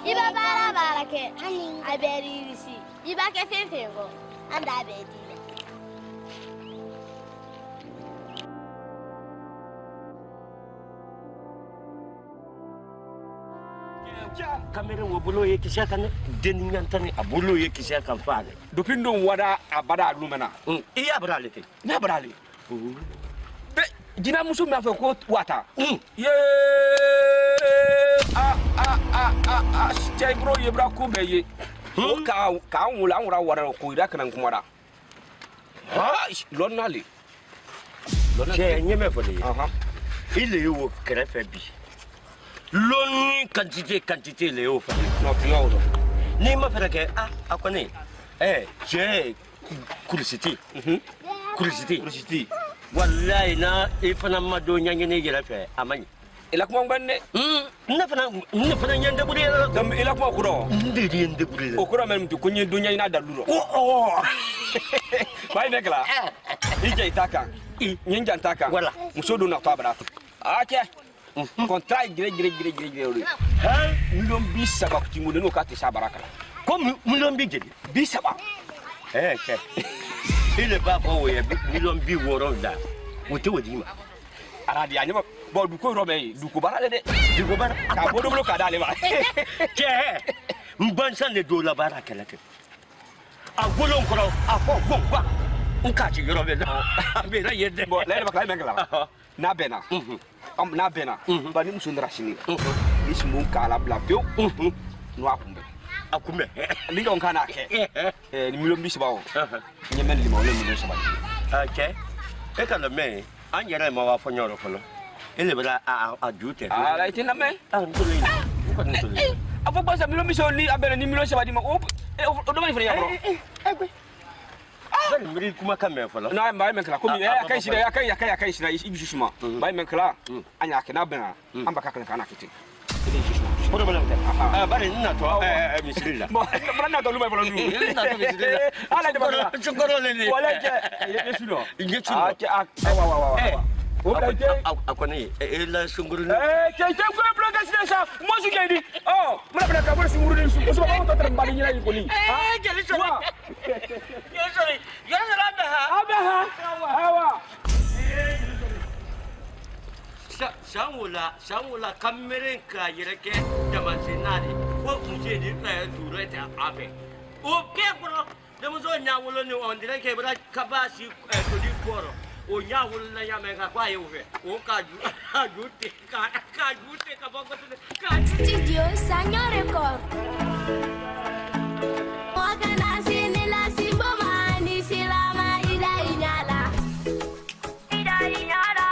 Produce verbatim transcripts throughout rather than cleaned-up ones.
Iba bara bara ke. A beri risi. Iba ke fefengo. Anda bedi. Kamera wo bolo ye kisha kan den nyantani abolo ye kisha kan faale dupindo wada abada lumana iya brale te na brale be dina musu ma fe ko wata ye a a a a a stay bro ye bra ko be ye o ka ka wula wura wara ko ida kan kumara ha lonali lonali che nyeme fole aha ile yo krefe bi Loni quantité quantité les hauts non plus haut ni ma fait que ah à connaît eh j'ai curiosité curiosité curiosité wallahi na e fana ma do nyanye ne gira fe amani ila kuma banne hmm na fana na fana nyande buri la dam ila kuma kuro ndi di nyande buri o kuro même to kunye do nyanye na daluro oh oh bai nekla ije itaka nyanja ntaka wala musodo na tabara ake contrat gire gire gire gire gire ha million bi saba kuti mu no ka te sabara kala ko million bi jeli bi saba eh ke ile ba ko we million bi woro da wote wodima aradi anyama bo du ko robe du ko bara de du ko bara ka bodo blo ka dale ba ke mbansan le do la bara kala ke a golon ko a ko bomba nka ci robe da be na yedde bo le ba kala mengala na bena am na bena ba ni musundra shini ismu kala bla bio no akumbe akumbe ni ngon kana ke eh ni milo mbisi bawo nyemen li mo le milo saba okay e kana me an yere ma wa fonyoro kono ele bra a a jute ah la itina me ah ndolo ni ko ndolo ni afo basa milo mbiso ni abena ni milo saba di ma o o do ma fere ya bro egbe bari miri kuma kan me folo na ba men kala ko mi ya kai shi ya kai ya kai ya kai shi na ibi shuma ba men kala anya ke na bena an baka kan kana kiti ile shi shuma ko do bala ah bari ina to eh eh bismillah bo bala na to lu mai bala nu ina to bismillah ala de bala chukoro le ni wala ke ye suno ye suno ah wa wa wa wa o da ke akoni e la sunguru eh ke ke ko bloga sinesa mo su ke di oh mala bala ka bo sunguru ni su so ko to tan bali ni la ko ni eh jeli so yo sorry yo sala ha abaha hawa Sangula, sangula kamera ka yireke damasinari. Ko muje di ka duro ta abe. O ke kuro, demo zo nyawulo ni on dire ke bra kabasi to di koro. O nyawulo na ya me ka kwa yewe. O ka ju ju te ka ka ju te ka boko te ka. Studio Sanya Record. Wakana sini la simbo mani silama ida inyala. Ida inyala.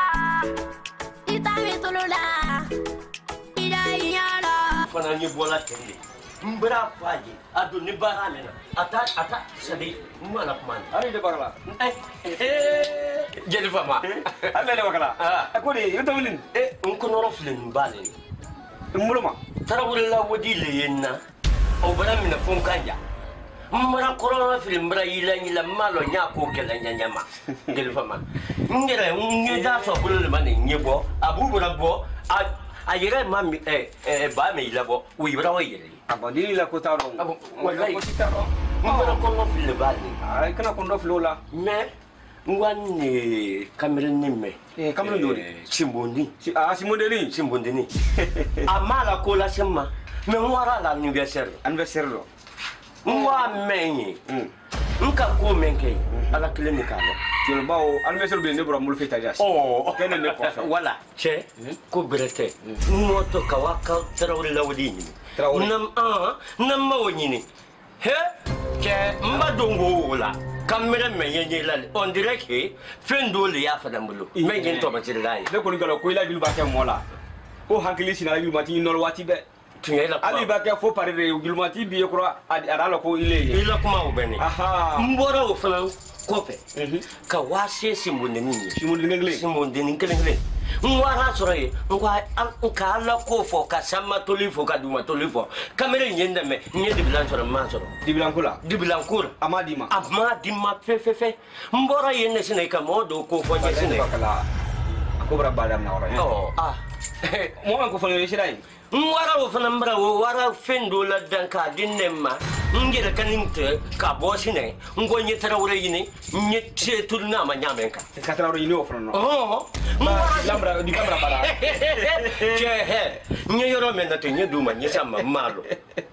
Fana ni bola tende mbra faji adu ni baramena ata ata sabi mala kumani ari de bagala eh jeli fama alle de bagala ko ni yoto wilin eh on ko noro filen balen muluma tara wala wadi le yenna o baramina fon kanja mbra korona filen mbra yila yila malo nya ko kala nyanyama jeli fama ngere ngi da so bulu mane nyebo abubura bo ayere mami eh eh ba me ilabo wi bra wa yele abadi la ko taro wallahi ko taro mbara ko no fil bali ay kana ko no flola me ngwanne kamera nimme eh kamera dori simbondi ah simbondi simbondi ni amala ko la semma me ngwara la anniversaire anniversaire lo ngwa menyi nka ko menke ala clinique ala jol bawo anniversaire be ne bro mul feta jas oh kene ne ko wala che ko brete moto kawaka tarawri lawdini nam ah nam mawnyini he che mbadongo wala kamera menye la on dirait que fendo le ya fada mbulu menye to matirlai ne ko ngalo ko ila bilu ba ke mola ko hankili sina bilu mati nol wati be tungela ali ba ke fo pare de bilu mati bi ko ara ko ile ila kuma ubeni aha mbora o fana kofe ka wase simbondi ni simbondi ngle simbondi ni ngle ngwara soroye ngwa ka ala ko fo ka sama tolifo ka duma tolifo kamera nyenda me nyedi bilan soro ma soro di bilan kula di bilan kula amadi ma amadi ma fe fe fe mbora yenne sine ka modo ko fo je sine bakala ko bra badam na ora oh ah mo man ko fo ne shirai Mwara o fana mbra o wara fendo la danka dinema ngere kaninte ka bosine ngonye tarawre yini nyete tulna ma nyamenka ka tarawre yini o fana no oh lambra di kamera bara je he nyoro men nato nyeduma nyesama malo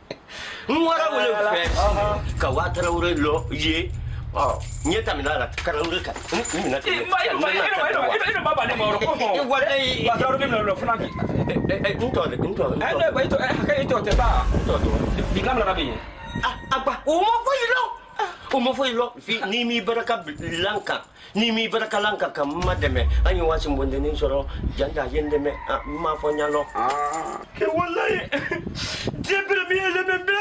mwara wole fe ka watarawre lo ye oh nyeta minala tarawre ka mina te ma ino ma ino ino baba ne ma ro ko mo wallahi watarawre min lo fana ki eh ntole ntole eh ne ba ito eh ka ito te ba di kamera rabi ah apa uma foi lo uma foi lo fi ni mi baraka lanka ni mi baraka lanka kam mademe anyo wasim bonde ni soro janda yende me ma fo nyalo ah ke wallahi debra mi ele me be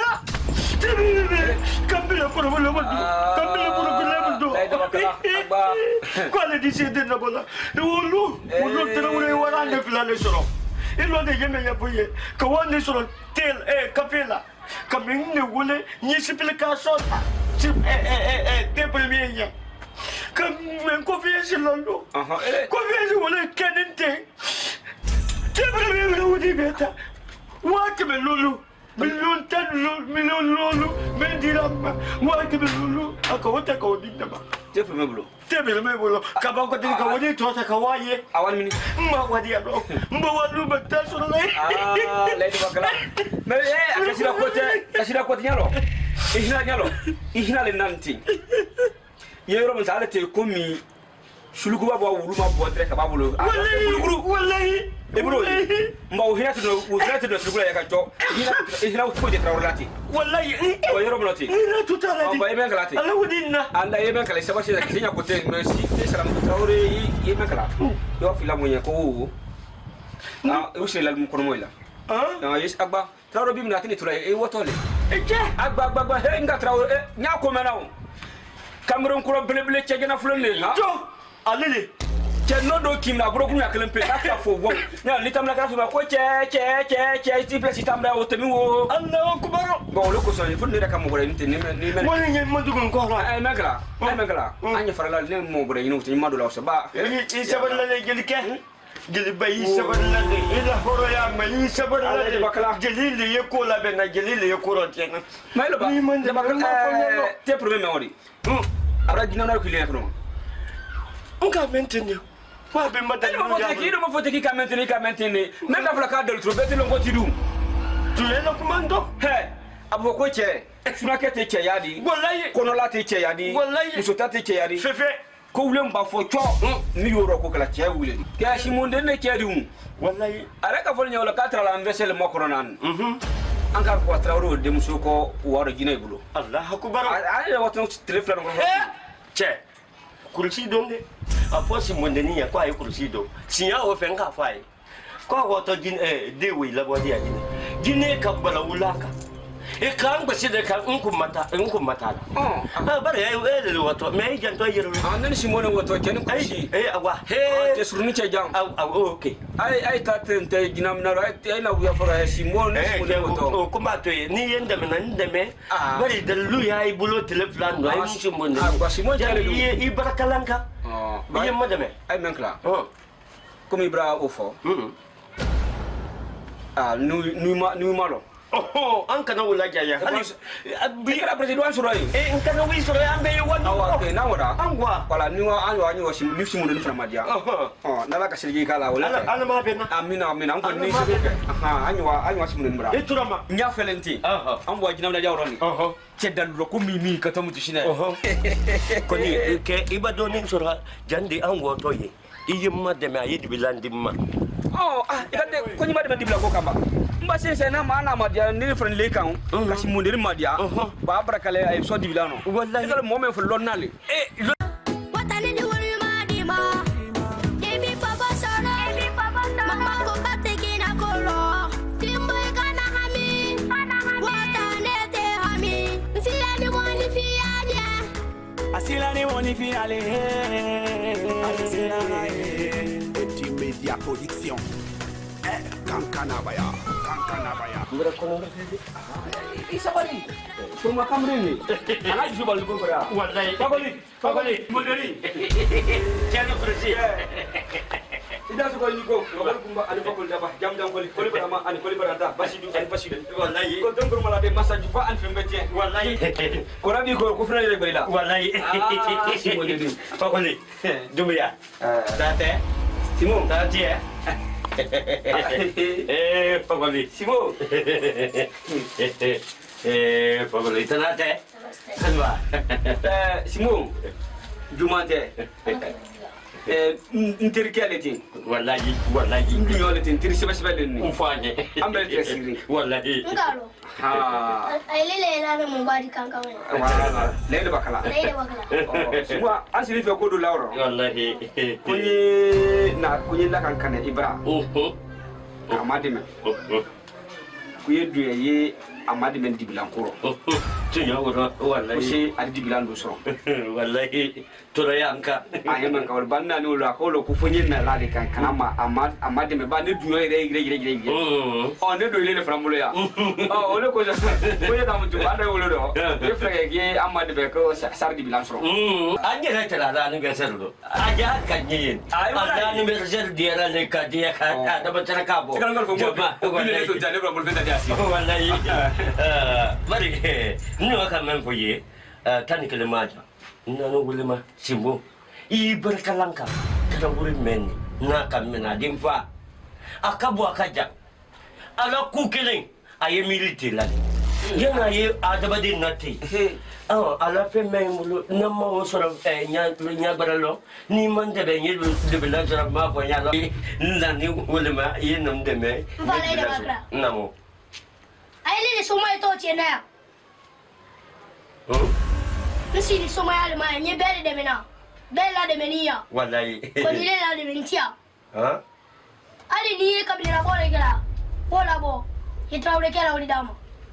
debra kambira ko lo mo kambira ko lo mo do ay do kala ba ko le dise de na bola wolu wolu trawre wala ne filale soro ilo de yeme ya boye ko wonde soro tel e kafela Kamin ne wole ni explicação eh eh eh tem premier ya kamen confiance lando aha confiance wole kenente tem premier wodi beta wa ke lulu milon tan milon lulu mendirama wa ke lulu aka wota ka wodi daba te premier bulo te premier bulo ka ba ko ka wodi to ta ka waye awan mini ma wadi ado mba wadu bata so le ah le de bakala me eh akasira kote akasira kote nyalo ihna nyalo ihna le nanti yero mo sale te komi shuluku baba wulu ma bo tre ka babulo wallahi wallahi e bro mba o hina to o hina to shuluku ya ka jo ihna ihna ko de trawrati wallahi o yero mo noti ina tutalati mba yeben kalati ala wudinna anda yeben kala saba shi da kinya kote no si te salam trawre yeben kala yo fila mo nya ko ah o shi la mo kono moila ah yes agba trawre bi mi na kini tura e wotole e je agba agba agba he nga trawre nya ko menawo Cameroon kuro belebele chegena fulole ha jo alele che no do kim na bro kunya kelen pe ka fo wo na ni tamla ka fa ko che che che che ti place tamla o temi wo Allahu akbar bo lo ko so ni fu ni ka mo bore ni ni ni mo ni mo dugun ko ha ay megala ay megala anya farala ni mo bore ni ni ma do la so ba i saballa le gel ke gel bay saballa le ila horo ya mai saballa le bakala gelil ye ko la be na gelil ye ko ron ten mai lo ba de bakala te problème ori ara dina na ko le ko nka maintenir wa be madal no ya ki do mo fote ki ka maintenir ka maintenir même la fla ka de trop beti lo ko ti dum tu es le commando he abo ko che suna ke te che yadi wallahi kono la te che yadi wallahi muso ta te che yadi fefe ko wule mba fo cho mi yoro ko kala che wule ke shi monde ne che dum wallahi ara ka fol nyola ka tra la mbesel mo ko nan mhm an ka ko tra ro de muso ko waro gine bulo Allah akbar ai wato telephone ko che kursi donde a fosi mondeni ya kwa kursi do sinya o fen ka fai ko ko to jin eh de wi la bodi ya jin jine ka bala ulaka e kan ba shi da kan in kun mata in kun mata la ah bare ya e le wato me jan to yero an nan shi mona wato ken ko shi eh awa he te surni che jam aw aw okay ai ai ta tente ginam na ai ai na wiya fara shi mona shi mona wato kuma to ni yanda me nan da me bare da lu ya yi bulo teleflan do ai shi mona ah ba shi mona jale lu i barakalanka ah ba yemma da me ai men kla oh comme ibra au fond mhm ah nu nu ma nu malo oh an kana wala jaya bi kala president soro yi eh in kana wi soro ambe yi wani awa ke na wada angwa wala ni wa anyo anyo shi ni shi mun ni fama dia oh na ba ka shirgi kala wala ana ana ma bena amina amina an ko ni shi ke aha anyo anyo shi mun ni bra e turama nya felenti aha an bo jinam na jawro ni aha ce dallo ko mimi ka tamu shine aha ko ni ke ibado ni soro jandi an go to ye iyimma de ma yidi bilandimma oh ah ikande ko ni ma de dibla ko kamba mba se se na mana ma dia ni fren le kan la shi mun ni ma dia ba barakale ay so dibla no wallahi ko mo men fu lonnale eh watani ni woni ma di ma ebi papa soro ebi papa soro mama ko bateki na kolo timbo kana hami watane te hami sila ni woni fi aje asila ni woni fi ale asila na e media production eh kankana baya kankana baya mura kono isa bari so ma kamrini ala ji bal ko bara wallahi fagoli fagoli moderi tiano presi ida so ko ni ko wal kumba ali fakol daba jam jam ko ko ba ma ani ko ba da basidu ani basidu wallahi ko don ko mala de massage fa an fe mbete wallahi ko rabi ko ko fna le barila wallahi simo de dum fakoli dumya date simo date eh fakoli simo eh fakoli tanate kanwa eh simo jumante eh interkeleti wallahi wallahi ndiyoleti intir sibasibale ni umfanye ambe tesiri wallahi ngalo ha ay lele la mo badi kanka we wala lele bakala lele bakala simo asiri fe ko do lawro wallahi kunyi na kunyi la kankane ibra oh amade me kuye duye ye amade men dibilankoro tunya wora wallahi kusi adi dibilan do so wallahi tora yanka ayi man kawal banna ni wala ko lo ku fonye na la de kan kanama amad amade me ba ne duyo ire ire ire ire o ne do ile le framulo ya o ole ko ko ya damu tu banda wolo do e frege ge amade be ko sar dibilan so anje na tala la ni besero aja kanyin ala ni besero dia la le ka dia ka da batara ka bo kan ngal fo mo ni le to jale bra mo fenta dia si wallahi mari no ka men fo ye tani kele maja nanu wulima simbo i berkalanka kada wuri men na kamena dimfa akabu akaja ala kukelen aye militi la yana ye adabadi nati ah ala fe men mulu namma wo soro e nya nya baralo ni man de ben ye de bela jara ma fo nya lo nani wulima ye nam de me namo ay lele suma to chena oh nsi ni soma ya le ma nye bele de mena bela de menia wallahi ko ni le la de mentia ha ali ni ka bi na bo le kala bola bo ye trawle kala wali dama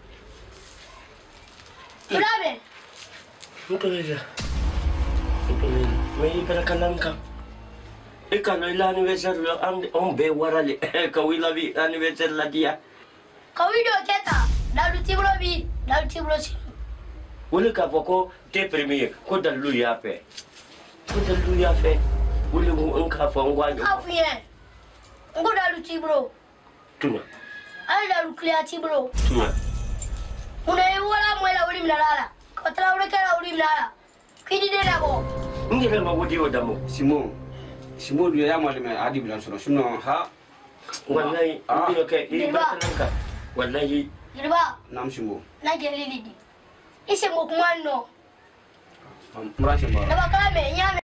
tulabe Mutoleza mutoleza me berkalanka e kana ila anniversaire lo am on be warale ka wila bi anniversaire la dia ka wido keta dalu tibro bi dalu tibro si wole ka foko te premier ko dalu ya fe ko dalu ya fe wole mu an ka fa ngwa nyo afuye ngo dalu tibro tuna ali dalu clear tibro tuna una e wala mo la wali mnalala ko trawle kala wali mnalala kidi de la bo ngire ma wodi o damo simo simo du ya mal me adi bilan so suno ha wallahi ndio ke i berkalanka wallahi dirba nam simo na gelili di ise mo kumano mura simo na bakala me nyame